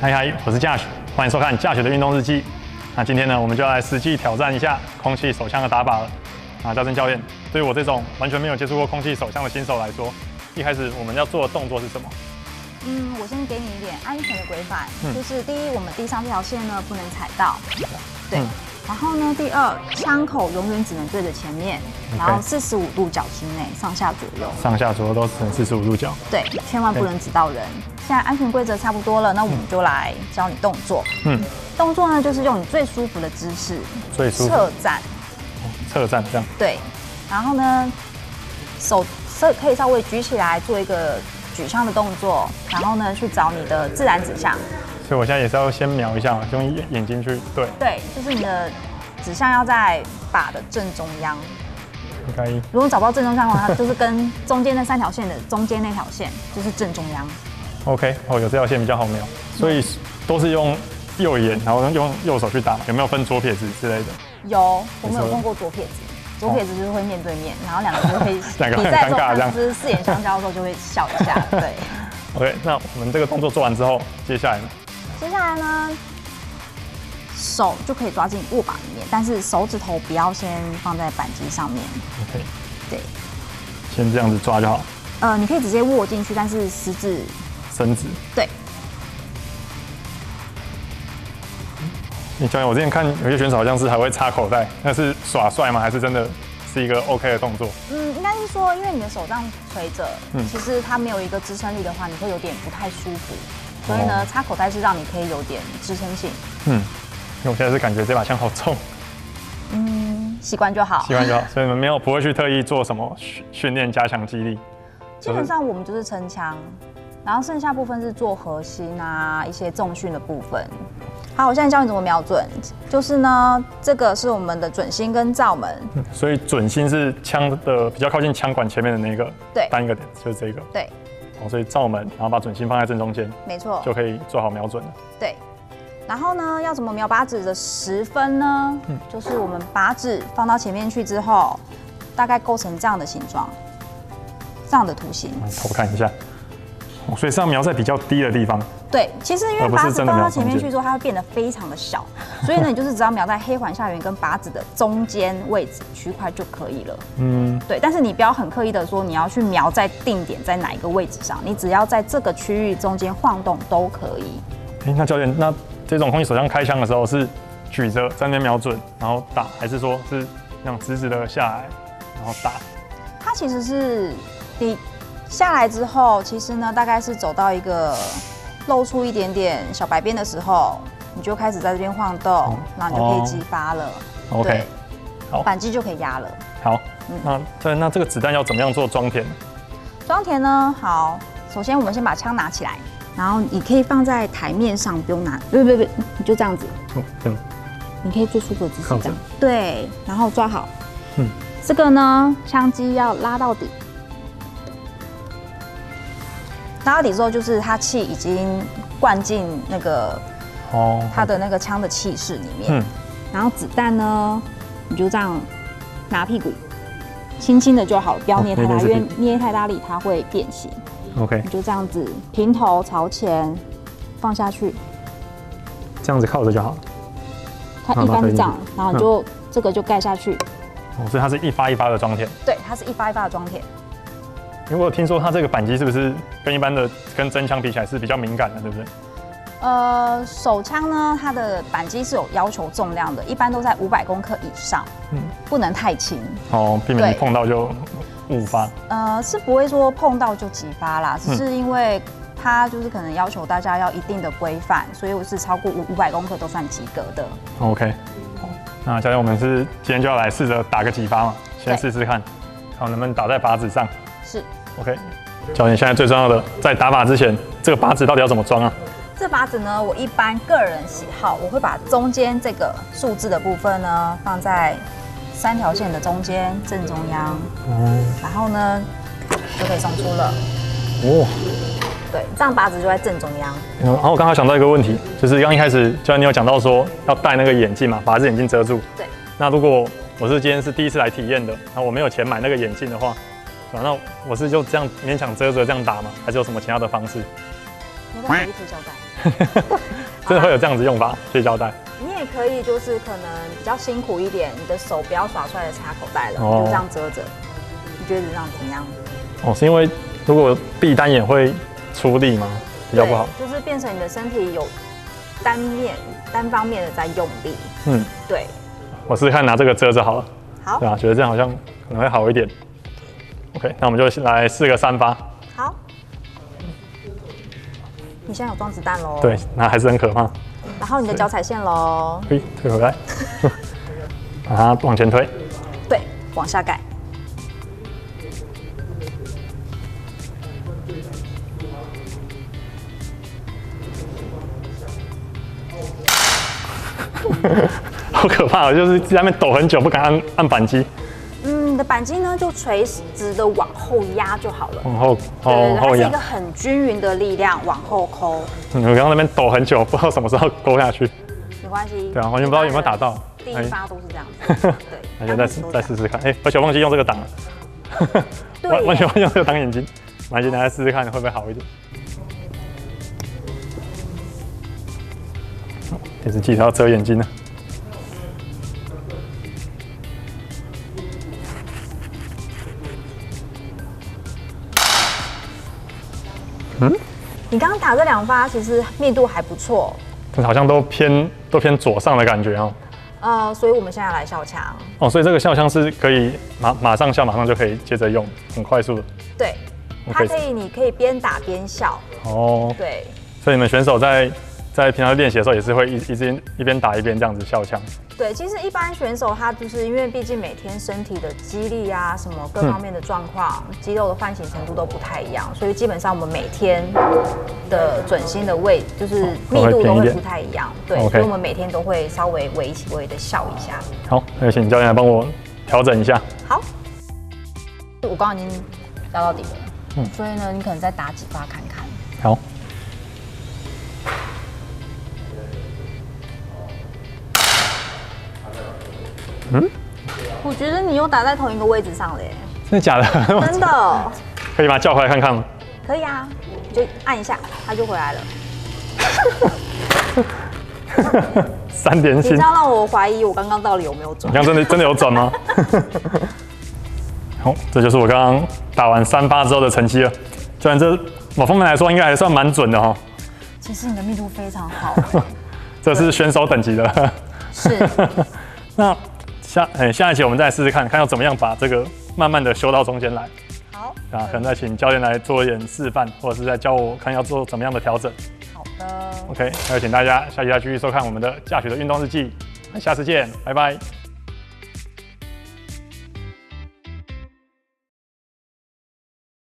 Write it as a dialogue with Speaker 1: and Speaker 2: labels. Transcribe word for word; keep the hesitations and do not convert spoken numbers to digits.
Speaker 1: 嗨嗨，我是驾雪，欢迎收看驾雪的运动日记。那今天呢，我们就要来实际挑战一下空气手枪的打法了。啊，嘉诚教练，对于我这种完全没有接触过空气手枪的新手来说，一开始我们要做的动作是什么？
Speaker 2: 嗯，我先给你一点安全的规范，嗯、就是第一，我们地上这条线呢不能踩到，对。嗯、然后呢，第二，枪口永远只能对着前面， okay. 然后四十五度角之内，上下左右。上下左右都只能四十五度角。对，千万不能指到人。现在安全规则差不多了，那我们就来教你动作。嗯，动作呢就是用你最舒服的姿势，最舒服侧站。侧站这样。对，然后呢，手可可以稍微举起来，做一个举枪的动作，然后呢去找你的自然指向。所以我现在也是要先瞄一下嘛，用眼睛去对。对，就是你的指向要在靶的正中央。应该。如果找不到正中央的话，就是跟中间那三条线的中间那条线就是正中央。OK， 哦，有这条线比较好瞄，所以都是用右眼，然后用右手去打，有没有分左撇子之类的？有，我们有碰过左撇子，左撇子就是会面对面，然后两个就会比赛中就是四眼相交的时候就会笑一下，对。OK， 那我们这个动作做完之后，接下来呢？接下来呢，手就可以抓进握把里面，但是手指头不要先放在扳机上面。OK， 对，先这样子抓就好。呃，你可以直接握进去，但是食指。伸直，对。你教练，我之前看有些选手好像是还会插口袋，那是耍帅吗？还是真的是一个 OK 的动作？嗯，应该是说，因为你的手这样垂着，嗯，其实它没有一个支撑力的话，你会有点不太舒服。所以呢，哦、插口袋是让你可以有点支撑性。嗯，因为我现在是感觉这把枪好重。嗯，习惯就好。习惯就好，所以你们没有不会去特意做什么训练加强肌力。基本上我们就是撑枪。然后剩下部分是做核心啊，一些重训的部分。好，我现在教你怎么瞄准，就是呢，这个是我们的准心跟罩门。嗯、所以准心是枪的比较靠近枪管前面的那个，对，单一个点就是这个。对。哦，所以罩门，然后把准心放在正中间，没错，就可以做好瞄准了。对。然后呢，要怎么瞄靶子的十分呢？嗯，就是我们靶子放到前面去之后，大概构成这样的形状，这样的图形。偷看一下。哦、所以是要瞄在比较低的地方。对，其实因为靶子放到前面去之后，它会变得非常的小，所以呢，你就是只要瞄在黑环下缘跟靶子的中间位置区块就可以了。嗯，对，但是你不要很刻意的说你要去瞄在定点在哪一个位置上，你只要在这个区域中间晃动都可以。哎、欸，那教练，那这种空气手枪开枪的时候是举着在那边瞄准，然后打，还是说是那样直直的下来然后打？它其实是你。下来之后，其实呢，大概是走到一个露出一点点小白边的时候，你就开始在这边晃动，然后你就可以击发了。哦、OK， 好，扳机就可以压了。好，嗯、那对，那这个子弹要怎么样做装填？装填呢？好，首先我们先把枪拿起来，然后你可以放在台面上，不用拿，不不不，你就这样子。哦，这样。你可以最舒服的姿势这样。对，然后抓好。嗯。这个呢，枪机要拉到底。拉到底之后，就是它气已经灌进那个哦，它的那个枪的气室里面。嗯。然后子弹呢，你就这样拿屁股，轻轻的就好，不要捏太大，因为捏太大力它会变形。OK。你就这样子平头朝前放下去，这样子靠着就好了。它一般是这样，然后你就、嗯、这个就盖下去。哦，所以它是一发一发的装填。对，它是一发一发的装填。因为我有听说它这个扳机是不是跟一般的跟真枪比起来是比较敏感的，对不对？呃，手枪呢，它的扳机是有要求重量的，一般都在五百公克以上，嗯，不能太轻。哦，避免你碰到就误发。呃，是不会说碰到就击发啦，只是因为它就是可能要求大家要一定的规范，所以我是超过五百公克都算及格的。OK， 那教练，我们是今天就要来试着打个几发嘛，先试试看，看能不能打在靶子上。是 ，OK。教练，现在最重要的，在打靶之前，这个靶子到底要怎么装啊？这靶子呢，我一般个人喜好，我会把中间这个数字的部分呢，放在三条线的中间正中央，嗯，然后呢就可以送出了。哦，对，这样靶子就在正中央。然后我刚刚想到一个问题，就是刚一开始教练你有讲到说要戴那个眼镜嘛，把这眼镜遮住。对。那如果我是今天是第一次来体验的，那我没有钱买那个眼镜的话，那我是就这样勉强遮着这样打吗？还是有什么其他的方式？ 你可以贴胶带。
Speaker 1: 真的会有这样子用法，贴胶带。
Speaker 2: 你也可以，就是可能比较辛苦一点，你的手不要耍帅的插口袋了，哦、就这样遮着。你觉得这样怎么样？
Speaker 1: 哦，是因为如果闭单眼会出力吗？比较不好。
Speaker 2: 就是变成你的身体有单面、单方面的在用力。嗯，对。
Speaker 1: 我试试看拿这个遮着好了。
Speaker 2: 好。
Speaker 1: 对啊，觉得这样好像可能会好一点。OK， 那我们就来试个三发。
Speaker 2: 好。你现在有装子弹喽？
Speaker 1: 对，那还是很可怕。
Speaker 2: 然后你的脚踩线喽。
Speaker 1: 可以退回来，把它往前推。
Speaker 2: 对，往下盖。
Speaker 1: 好可怕！我就是在那边抖很久，不敢按按扳机。
Speaker 2: 嗯，你的扳机呢就垂直的往后压就好了。
Speaker 1: 往后，
Speaker 2: 对，它是一个很均匀的力量往后抠。
Speaker 1: 嗯，我刚刚那边抖很久，不知道什么时候勾下去。
Speaker 2: 没关系。
Speaker 1: 对啊，完全不知道有没有打到。
Speaker 2: 第一发都是这样子。对。
Speaker 1: 那就再试再试试看。哎，而且我忘记用这个挡了。完完全忘记用这个挡眼睛。马上来试试看会不会好一点。电视机它要遮眼睛了。
Speaker 2: 嗯，你刚刚打这两发其实密度还不错，
Speaker 1: 好像都偏都偏左上的感觉哦。
Speaker 2: 呃，所以我们现在来笑枪。
Speaker 1: 哦，所以这个笑枪是可以马马上笑，马上就可以接着用，很快速的。
Speaker 2: 对，它可以，你可以边打边笑。哦，对。
Speaker 1: 所以你们选手在在平常练习的时候，也是会一一边一边打一边这样子笑枪。
Speaker 2: 对，其实一般选手他就是因为毕竟每天身体的肌力啊，什么各方面的状况，嗯、肌肉的唤醒程度都不太一样，所以基本上我们每天的准心的位就是密度都会不太一样。对， okay. 所以我们每天都会稍微微微的笑一下。
Speaker 1: 好，那请教练来帮我调整一下。
Speaker 2: 好，我刚刚已经压到底了，嗯，所以呢，你可能再打几发看看。
Speaker 1: 好。
Speaker 2: 嗯，我觉得你又打在同一个位置上了耶。
Speaker 1: 真的假的？
Speaker 2: 真的。
Speaker 1: 可以把它叫回来看看吗？
Speaker 2: 可以啊，你就按一下，它就回来了。
Speaker 1: 三连星。
Speaker 2: 你这样让我怀疑我刚刚到底有没有转？
Speaker 1: 你刚真的真的有转吗？好，这就是我刚刚打完三发之后的成绩了。虽然这某方面来说应该还算蛮准的哈。
Speaker 2: 其实你的密度非常好。
Speaker 1: 这是选手等级的。
Speaker 2: 是。
Speaker 1: 那下哎、欸、下一期我们再试试看，看要怎么样把这个慢慢的修到中间来。
Speaker 2: 好。
Speaker 1: 啊，可能再请教练来做一点示范，或者是再教我看要做怎么样的调整。
Speaker 2: 好的。
Speaker 1: OK， 那就请大家下期再继续收看我们的驾许的运动日记，下次见，拜拜。